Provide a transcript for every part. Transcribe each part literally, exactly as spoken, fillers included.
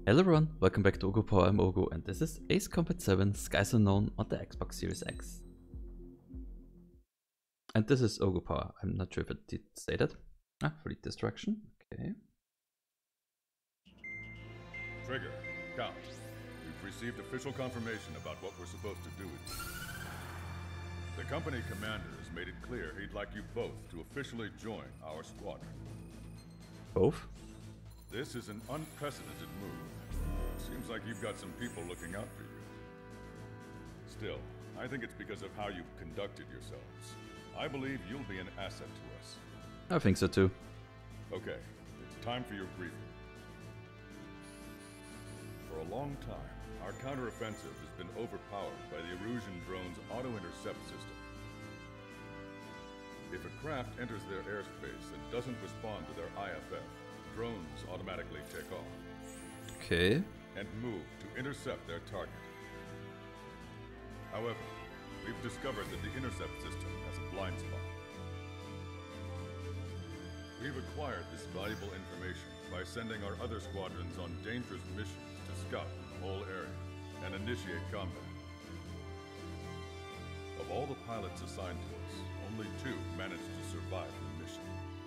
Hello everyone, welcome back to Ogopower. I'm Ogo and this is Ace Combat seven Skies Unknown on the Xbox Series X. And this is Ogopower. I'm not sure if it did say that. Ah, Fleet Destruction. Okay. Trigger, Count. We've received official confirmation about what we're supposed to do with you. The company commander has made it clear he'd like you both to officially join our squadron. Both? This is an unprecedented move. Seems like you've got some people looking out for you. Still, I think it's because of how you've conducted yourselves. I believe you'll be an asset to us. I think so too. Okay, it's time for your briefing. For a long time, our counteroffensive has been overpowered by the Erusian drone's auto-intercept system. If a craft enters their airspace and doesn't respond to their I F F, drones automatically take off. Okay. And move to intercept their target. However, we've discovered that the intercept system has a blind spot. We've acquired this valuable information by sending our other squadrons on dangerous missions to scout the whole area and initiate combat. Of all the pilots assigned to us, only two managed to survive the mission.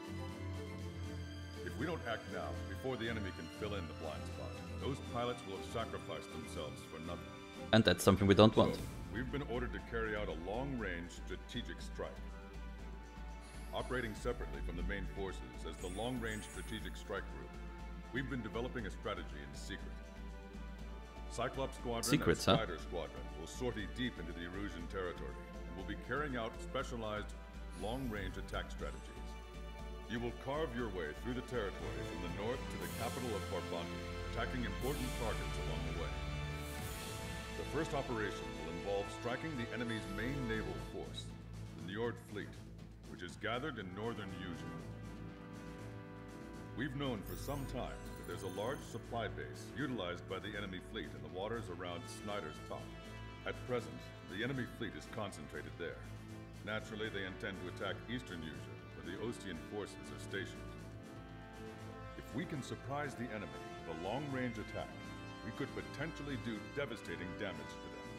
If we don't act now, before the enemy can fill in the blind spot, those pilots will have sacrificed themselves for nothing. And that's something we don't want. So, we've been ordered to carry out a long-range strategic strike. Operating separately from the main forces as the Long-Range Strategic Strike Group, we've been developing a strategy in secret. Cyclops Squadron Secrets, and huh? Spider Squadron will sortie deep into the Erusian territory and will be carrying out specialized long-range attack strategies. You will carve your way through the territory from the north to the capital of Farbanti, attacking important targets along the way. The first operation will involve striking the enemy's main naval force, the Njord Fleet, which is gathered in northern Eugene. We've known for some time that there's a large supply base utilized by the enemy fleet in the waters around Snyder's Top. At present, the enemy fleet is concentrated there. Naturally, they intend to attack eastern Eugene, where the Ostian forces are stationed. If we can surprise the enemy with a long-range attack, we could potentially do devastating damage to them.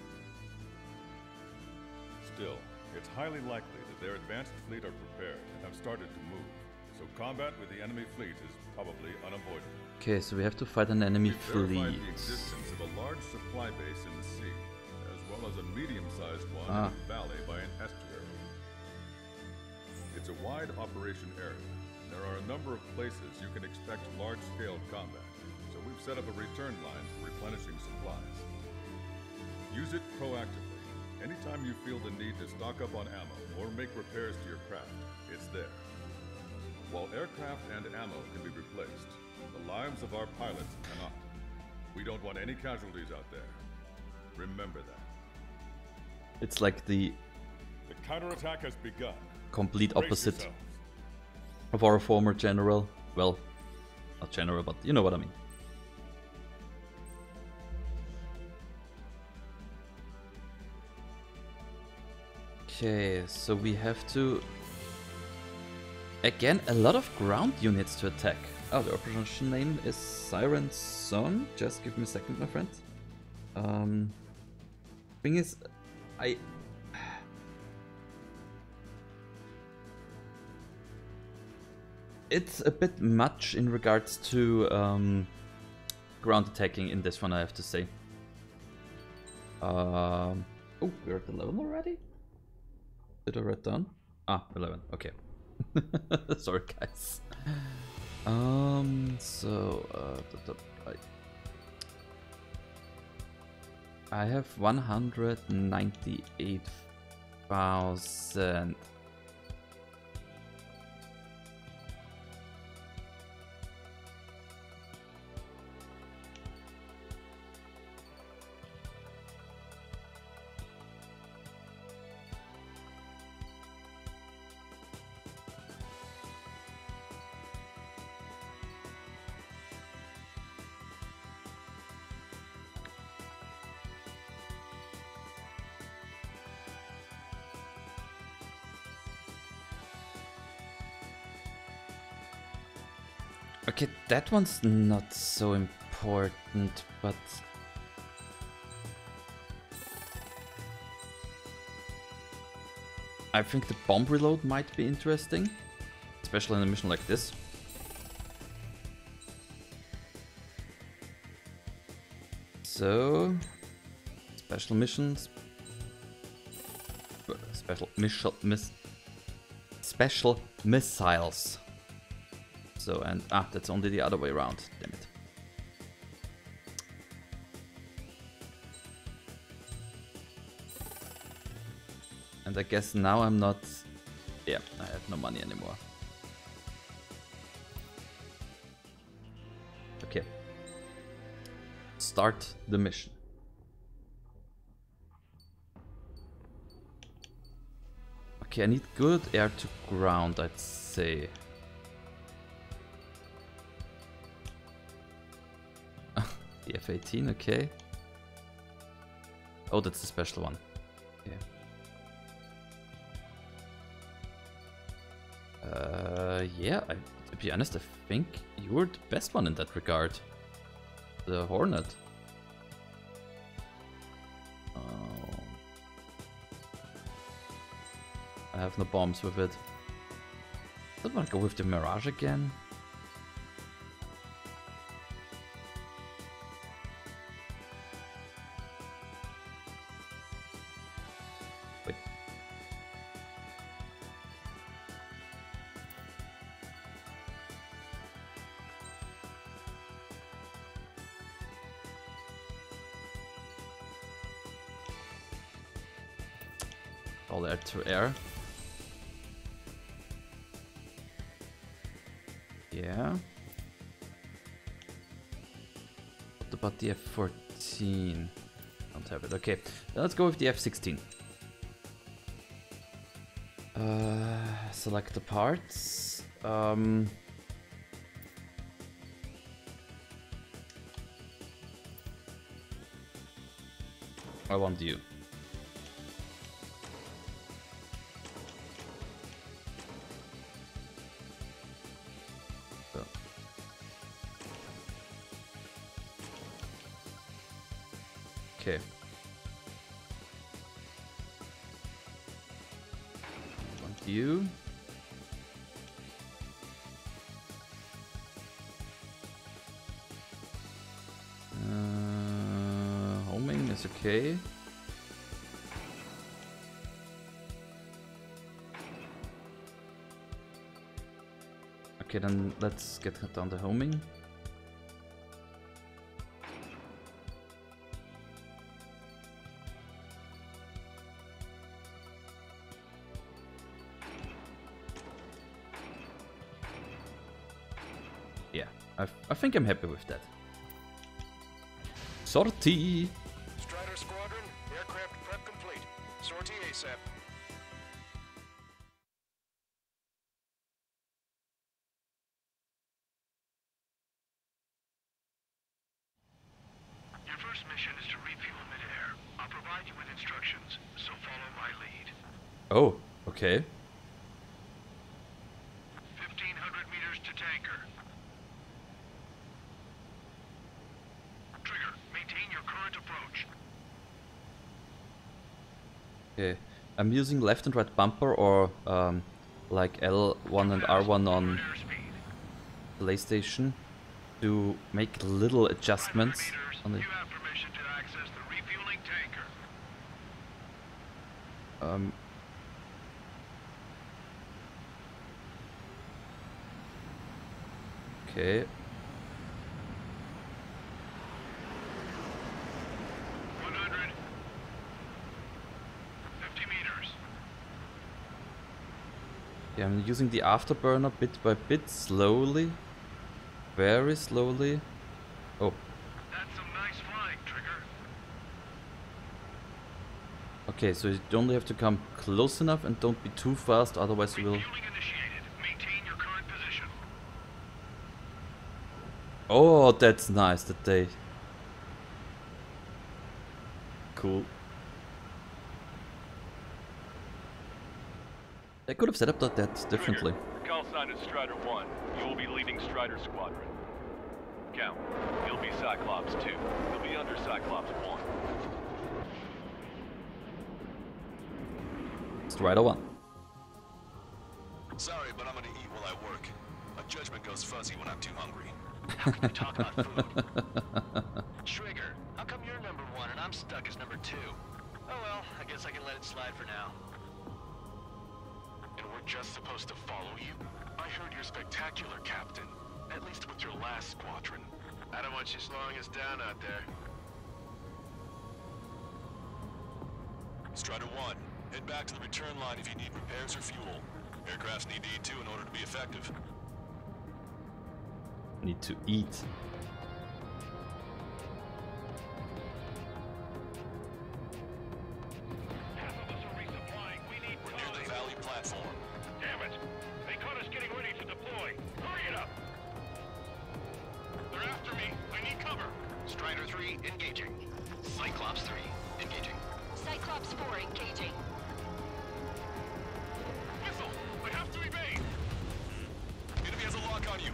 Still, it's highly likely that their advanced fleet are prepared and have started to move, so combat with the enemy fleet is probably unavoidable. Okay, so we have to fight an enemy We've fleet. verified the existence of a large supply base in the sea, as well as a medium-sized one Ah. in a valley by an estuary. It's a wide operation area, and there are a number of places you can expect large-scale combat, so we've set up a return line for replenishing supplies. Use it proactively. Anytime you feel the need to stock up on ammo or make repairs to your craft, it's there. While aircraft and ammo can be replaced, the lives of our pilots cannot. We don't want any casualties out there. Remember that. It's like the The counterattack has begun. complete Brace opposite yourselves. of our former general. Well, not general, but you know what I mean. Okay, so we have to... Again, a lot of ground units to attack. Oh, the operation name is Siren Song. Just give me a second, my friend. Um, thing is, I... It's a bit much in regards to um, ground attacking in this one, I have to say. Um, oh, we're at eleven already? Did I write down? Ah, eleven, okay. Sorry, guys. Um, so, uh, the, the, I, I have one hundred ninety-eight thousand. Okay, that one's not so important. important, but I think the bomb reload might be interesting, especially in a mission like this. So, special missions, special missile, miss, special missiles. So, and ah, that's only the other way around. Damn it. And I guess now I'm not. Yeah, I have no money anymore. Okay. Start the mission. Okay, I need good air to ground, I'd say. The F eighteen, okay. Oh, that's the special one. Yeah. Uh, yeah, I, to be honest, I think you're the best one in that regard. The Hornet. Oh. I have no bombs with it. I don't want to go with the Mirage again. Wait. All air to air. Yeah. What about the F fourteen? Don't have it. Okay, let's go with the F sixteen. Uh, select the parts. Um, I want you. Okay. Want you. Uh, homing is okay. Okay, then let's get down the homing. Yeah, I, I think I'm happy with that. Sortie! Strider Squadron, aircraft prep complete. Sortie ASAP. Your first mission is to refuel midair. I'll provide you with instructions, so follow my lead. Oh, okay. fifteen hundred meters to tanker. Trigger, maintain your current approach. Okay, I'm using left and right bumper or um, like L one and R one on PlayStation to make little adjustments on the. You have permission to access the refueling tanker. Um, okay. one hundred. fifty meters. Yeah, I'm using the afterburner bit by bit, slowly, very slowly. Oh, That's some nice flying, Trigger. okay. So you only have to come close enough and don't be too fast, otherwise you will. Refueling initiated. Maintain your current position. Oh, that's nice that they. Cool. They could have set up that, that differently. Trigger, call sign is Strider one. You will be leading Strider Squadron. count. You'll be Cyclops two. You'll be under Cyclops one. Strider one. Sorry, but I'm gonna eat while I work. My judgment goes fuzzy when I'm too hungry. How can you talk about food? Trigger, how come you're number one and I'm stuck as number two? Oh well, I guess I can let it slide for now. And we're just supposed to follow you? I heard you're spectacular, Captain. At least with your last squadron. I don't want you slowing us down out there. Strider one, head back to the return line if you need repairs or fuel. Aircrafts need to eat too in order to be effective. Need to eat. Half of us are resupplying. We need We're near the Valley platform. Damn it! They caught us getting ready to deploy. Hurry it up! They're after me. I need cover. Strider three engaging. Cyclops three engaging. Cyclops four engaging. Missile! I have to evade! Enemy has a lock on you.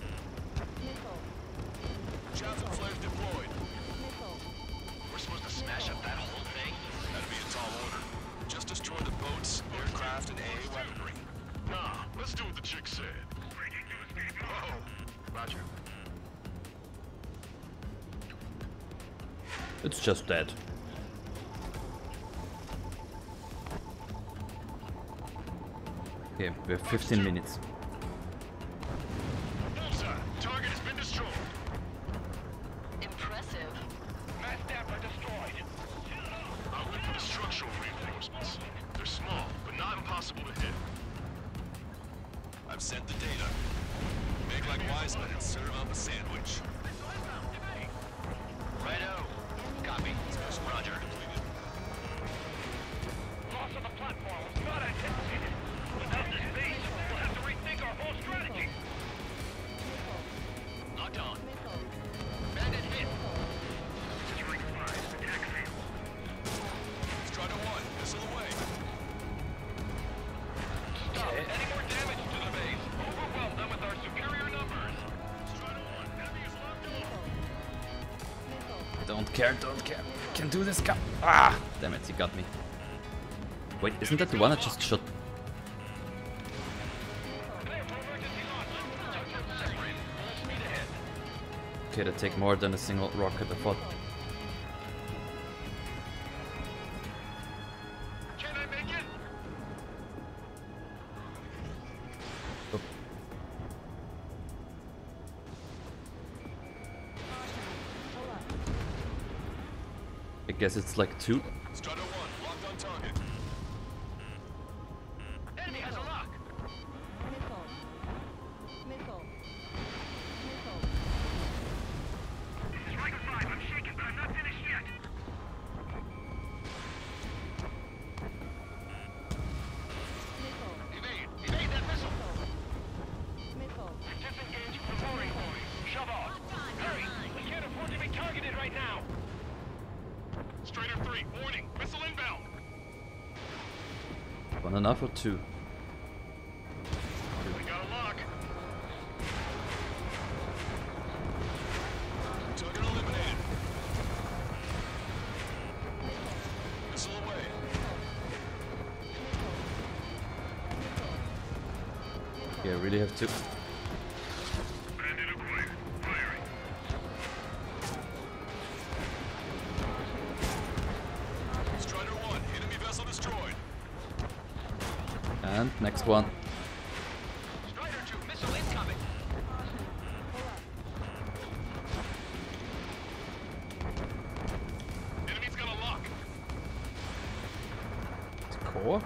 Chaff and flares deployed. We're supposed to smash up that whole thing? That'd be a tall order. Just destroy the boats, aircraft, and A A weaponry. Nah, let's do what the chick said. Whoa! Roger. It's just dead. Okay, we have fifteen minutes. Bullseye! Target has been destroyed. Impressive. Mass Dapper destroyed. I'll look for the structural reinforcements. They're small, but not impossible to hit. I've sent the data. Make like wise men and serve up a sandwich. Righto. Copy. Roger. Loss of the platform was not anticipated. Without this base, we'll have to rethink our whole strategy. Locked on. Bandit hit. Strike five. Attack failed. Strider one, missile away. Stop. Any more damage to the base? Overwhelm them with our superior numbers. Strider one, enemy is locked on. Don't care, don't care. Can do this, guy. Ah! Damn it, he got me. Wait, isn't that the one I just shot? Okay, that take more than a single rocket, I thought. Can I make it? Oh. I guess it's like two. Strider one, locked on target. Enemy has a lock. Striker five, I'm shaken, but I'm not finished yet. Evade! Evade that missile! We're disengaged from the mooring buoy. Shove off. Hurry! We can't afford to be targeted right now. Strider three, warning, missile inbound. One enough or two? We got a lock. Target eliminated. Missile away. Yeah, I really have to. Bandit acquired. Firing. Strider one, enemy vessel destroyed. And next one. Strider two, missile incoming. Enemy's got a lock. Core?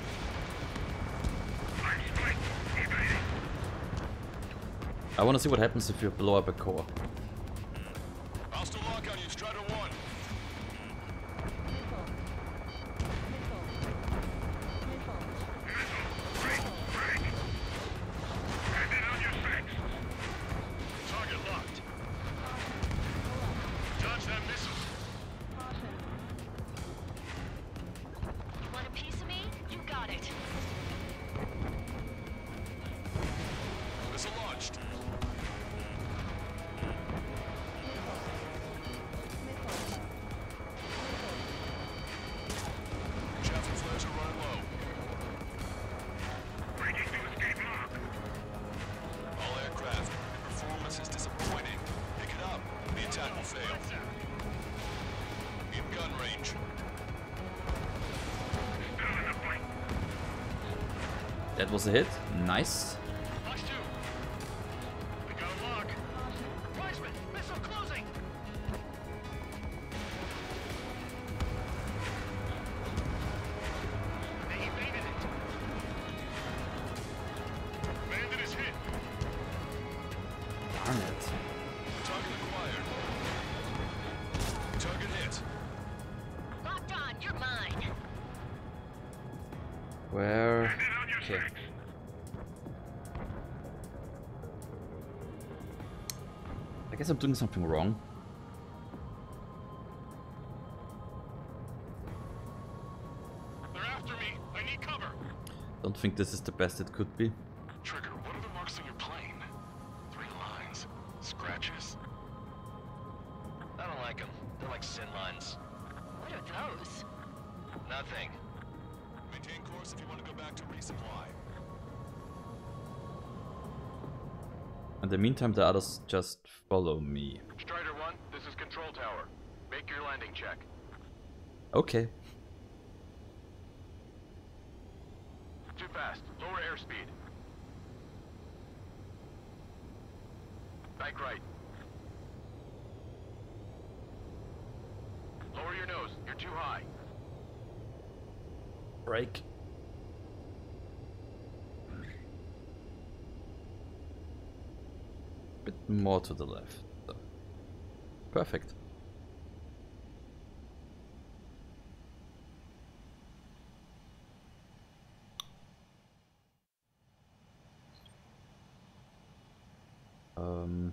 I want to see what happens if you blow up a core. Hostile lock on you, Strider one. Bandit on your six. Target locked. Dodge that missile. You want a piece of me? You got it. Missile launched. That was a hit. Nice. Fox two. We got a lock. Wiseman, missile closing. They evaded it. Bandit is hit. Darn it. Target acquired. Target hit. Locked on, you're mine. Where? Bandit on your Okay. six. I guess I'm doing something wrong. They're after me. I need cover. Don't think this is the best it could be. Trigger, what are the marks on your plane? Three lines. Scratches? I don't like them. They're like sin lines. What are those? Nothing. Maintain course if you want to go back to resupply. In the meantime, the others just follow me. Strider one, this is Control Tower. Make your landing check. Okay. Too fast. Lower airspeed. Bank right. Lower your nose. You're too high. Break. Bit more to the left. So. Perfect. Um,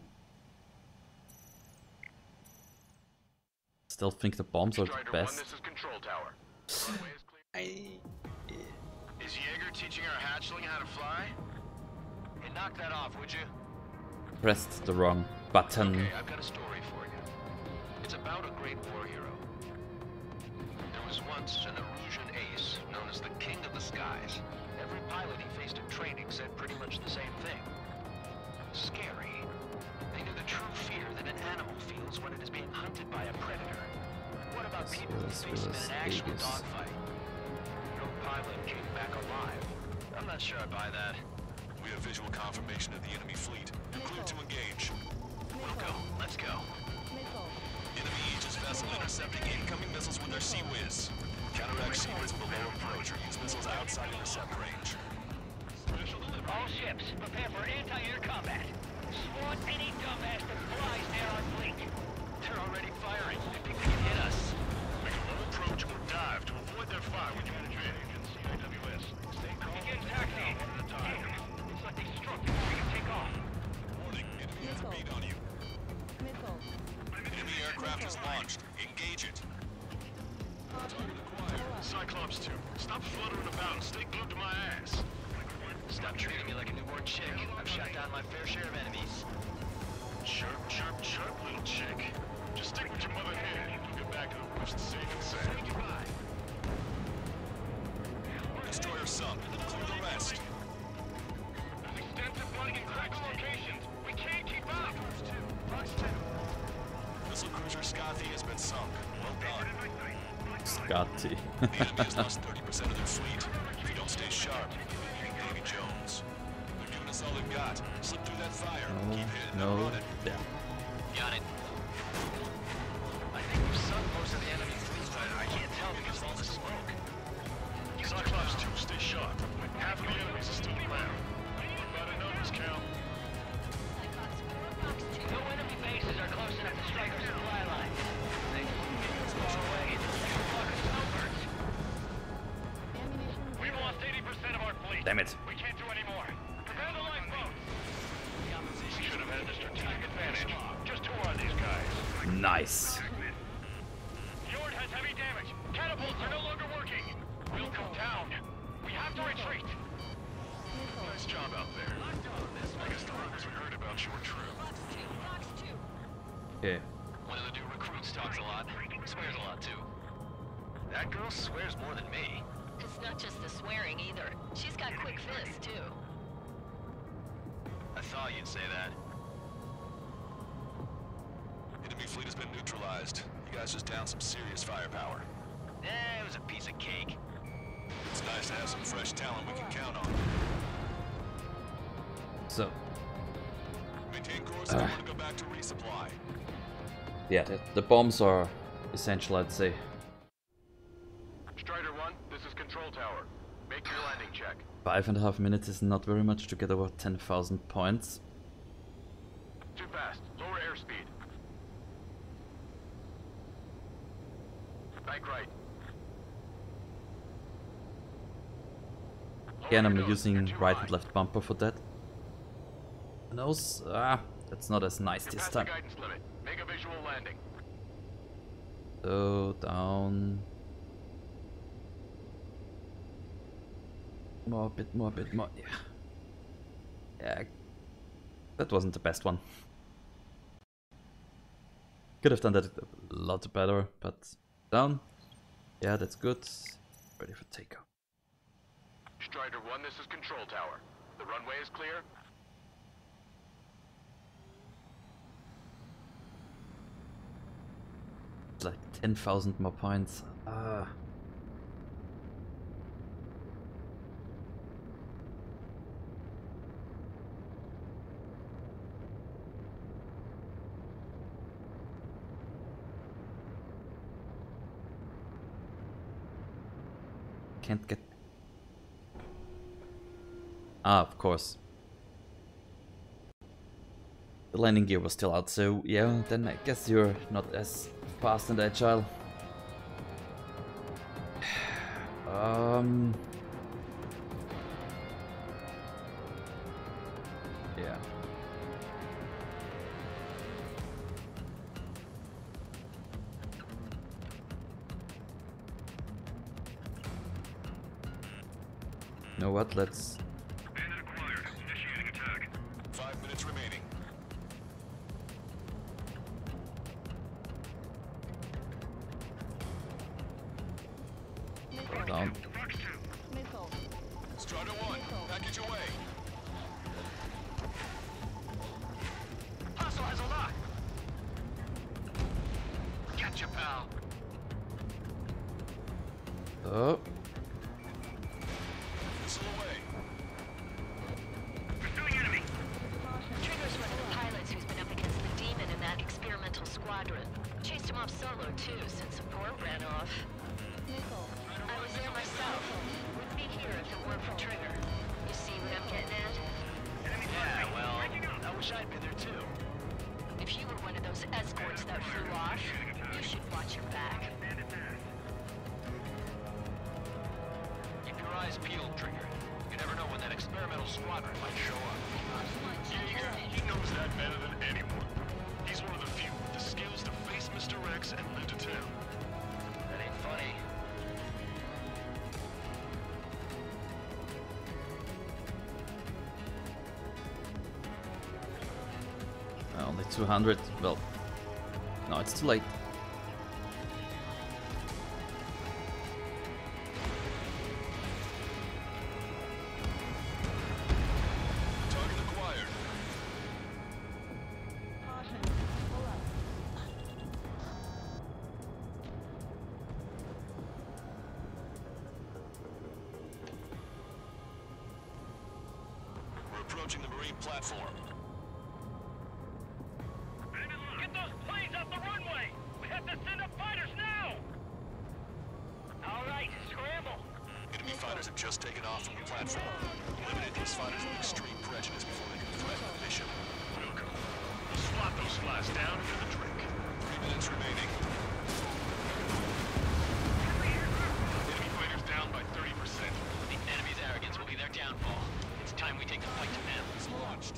still think the bombs are the Strider one, best. this is Control Tower. Runway is clear. Is Jaeger teaching our hatchling how to fly? Hey, knock that off, would you? Pressed the wrong button. Okay, I've got a story for you. It's about a great war hero. There was once an Erusian ace known as the King of the Skies. Every pilot he faced in training said pretty much the same thing. Scary. They knew the true fear that an animal feels when it is being hunted by a predator. What about This people who was- face them in was an actual Aegis. dogfight? No pilot came back alive. I'm not sure I buy that. We have visual confirmation of the enemy fleet. Clear to engage. We'll go. Let's go. Enemy Aegis vessel intercepting incoming missiles with their Sea Whiz. Counteract Sea Whiz below approach or use missiles outside intercept range. All ships, prepare for anti-air combat. Spawn any dumbass that flies near our fleet. They're already firing. I think they can hit us. Make a low approach or dive to avoid their fire when you're in advantage. C I W S. Stay calm. Begin taxiing. It's like they struck before we can take off. Warning, enemy has a beat on you. Enemy aircraft is launched. Engage it. Target acquired. Cyclops two. Stop fluttering about and stay glued to my ass. Stop treating me like a newborn chick. I've shot down my fair share of enemies. Chirp, chirp, chirp, little chick. Just stick with your mother hen. You'll get back to the roost safe and sound. Say goodbye. Destroyer sunk. Clear the rest. There's extensive flooding in critical locations. We can't keep up. Fox two. Missile cruiser Scothy has been sunk. Well done. Scotty. The enemy has lost thirty percent of their fleet. If you don't stay sharp, you'll be Davy Jones. They're giving us all they've got. Slip through that fire. Keep hitting No. them running. Yeah. Got it. I think we've sunk most of the enemy fleet, but I can't tell because of all the smoke. Cyclops two, stay sharp. Half of the enemies are still around. What about the numbers, Cal? No enemy bases are close enough to strike our supply line. They get far away. It's a flock of snowbirds. We've lost eighty percent of our fleet. Damn it. We can't do any more. Prepare the lifeboats. We should have had the strategic advantage. Just who are these guys? Nice. Fjord has heavy damage. Catapults are no longer working. We'll come down. We have to retreat. Nice job out there. I guess the rumors we heard about you were true. Okay. One of the new recruits talks a lot. Swears a lot, too. That girl swears more than me. It's not just the swearing either. She's got quick fists, too. I thought you'd say that. Enemy fleet has been neutralized. You guys just downed some serious firepower. Eh, it was a piece of cake. It's nice to have some fresh talent we can count on. So, Maintain course if you want to go back to resupply. yeah, the, the bombs are essential, I'd say. Strider one, this is Control Tower. Make your landing check. Five and a half minutes is not very much to get over ten thousand points. Too fast. Lower airspeed. Bank right. Lower Again, I'm your nose. using You're too right high. and left bumper for that. Nose, ah, that's not as nice You're this past time. the guidance limit. Make a visual landing. So, down. More, a bit more, a bit more, yeah. Yeah, that wasn't the best one. Could have done that a lot better, but down. Yeah, that's good. Ready for takeoff. Strider one, this is Control Tower. The runway is clear. It's like ten thousand more points. Ah. Can't get... Ah, of course. The landing gear was still out, so yeah, then I guess you're not as fast and agile. um... Yeah. You know what, let's... Bandit acquired. Initiating attack. Five minutes remaining. down. Strider one, package away. Hostile has a lock. Gotcha, pal. Oh, Missile away. Pursuing enemy. Trigger's one of the pilots who's been up against the demon in that experimental squadron. Chased him off solo, too, since support ran off. I was there myself. Wouldn't be here if it weren't for Trigger. You see what I'm getting at? Yeah, well, I wish I'd been there too. If you were one of those escorts that flew off, you should watch your back. Keep your eyes peeled, Trigger. You never know when that experimental squadron might show up. Jaeger, he knows that better than anyone. He's one of the few with the skills to face Mister Rex and live to tell. That ain't funny. only two hundred. Well, no, it's too late. Target acquired. We're approaching the marine platform. Get those planes off the runway! We have to send up fighters now! All right, scramble! Enemy fighters have just taken off from the platform. Eliminate these fighters with extreme prejudice before they can threaten the mission. Welcome. Slot those flies down into the drink. Three minutes remaining. Enemy fighters down by thirty percent. The enemy's arrogance will be their downfall. It's time we take the fight to them. It's launched.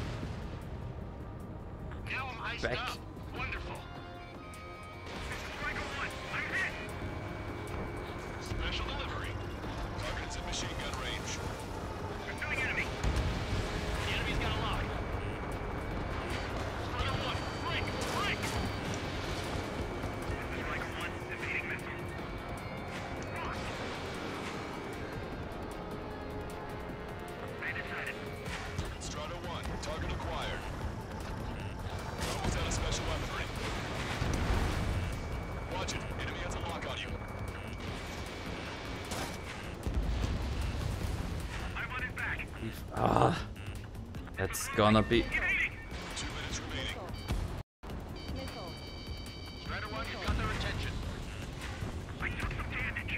Now I'm iced Back. up. Wonderful. This is Striker one. I'm hit. Special delivery. Target's in machine gun range. Pursuing enemy. The enemy's got a lock. Striker one. Break. Break. This is Striker one. Evading missile. Launch. Bandit sighted. Strata one. Target acquired. Almost out of special weaponry. If, ah, that's gonna be. Two minutes remaining. Strider one, you got their attention. I took some damage.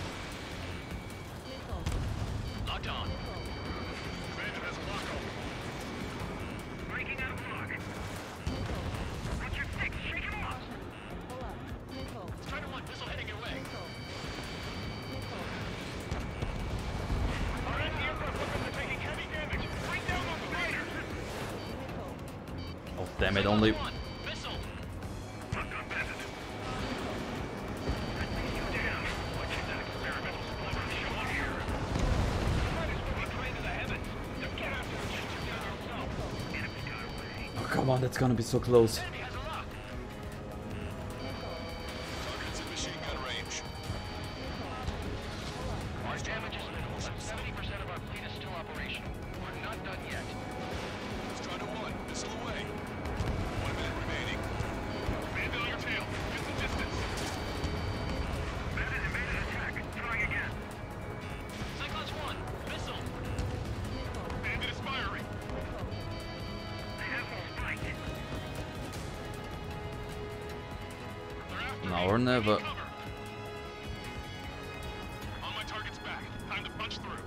Locked on. Commander has a lock on. Breaking out of lock. What's your fix? Shake him off. Strider one, missile heading your way. Our anti-aircraft weapons are taking heavy damage. Bring down those Striders. Oh damn it! Only. One, missile. Fuck on Bandit. Down. Watching that experimental squadron show up here. Striders moving right into the heavens. Now get after it. Shoot them down yourself. Enemy got away. Oh come on! That's gonna be so close. Enemy has a lock. Target's in machine gun range. Our damage is minimal, but seventy percent of our fleet is still operational. We're not done yet. Strider one, missile away. One minute remaining. Command on your tail. Get the distance. Bandit evaded attack. Trying again. Cyclones one, missile. Bandit is firing. They have me spiked. They're after Now me. or never. Cover. On my target's back. Time to punch through.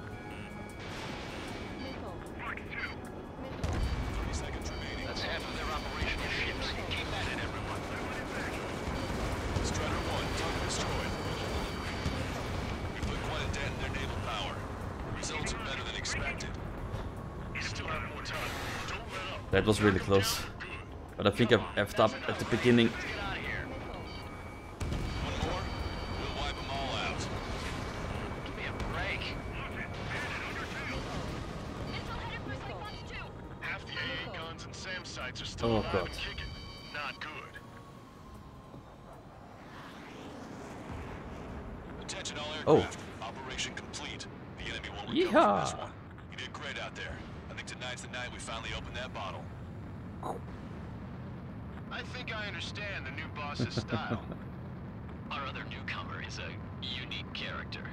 Mark two. thirty seconds remaining. That's half of their operational ships. Keep at it, everyone. Strider one, target destroyed. We put quite a dent in their naval power. Results are better than expected. You still have more time. Don't let up. That was really close. But I think I effed up at the beginning. Get out of here. One more, we'll wipe them all out. Give me a break. Half the A A guns and SAM sites are still Oh, alive God. and kicking. Not good. Attention all Oh. aircraft. Operation complete. The enemy won't recover from this Yeehaw! one. You did great out there. I think tonight's the night we finally open that bottle. I think I understand the new boss's style. Our other newcomer is a unique character.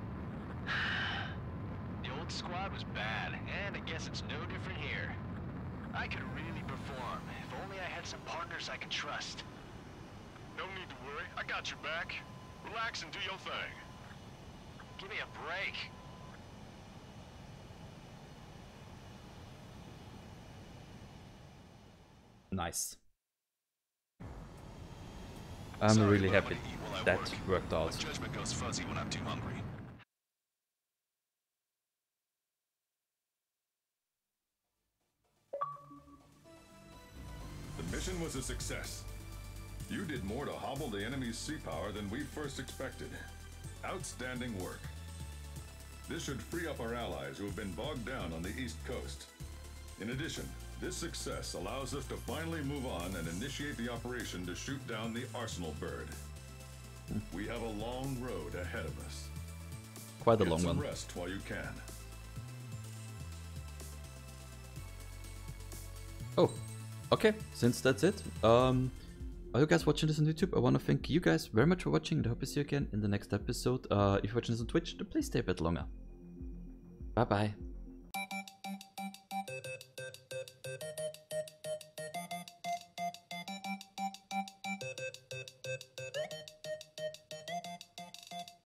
The old squad was bad, and I guess it's no different here. I could really perform, if only I had some partners I could trust. No need to worry. I got your back. Relax and do your thing. Give me a break. Nice. I'm Sorry, really but I'm happy gonna eat while I that work. worked My out. judgment goes fuzzy when I'm too hungry. The mission was a success. You did more to hobble the enemy's sea power than we first expected. Outstanding work. This should free up our allies who have been bogged down on the East Coast. In addition, this success allows us to finally move on and initiate the operation to shoot down the Arsenal bird. We have a long road ahead of us. Quite a Get long some one. rest while you can. Oh, okay. Since that's it, um, are you guys watching this on YouTube? I want to thank you guys very much for watching, and I hope to see you again in the next episode. Uh, if you're watching this on Twitch, then please stay a bit longer. Bye bye.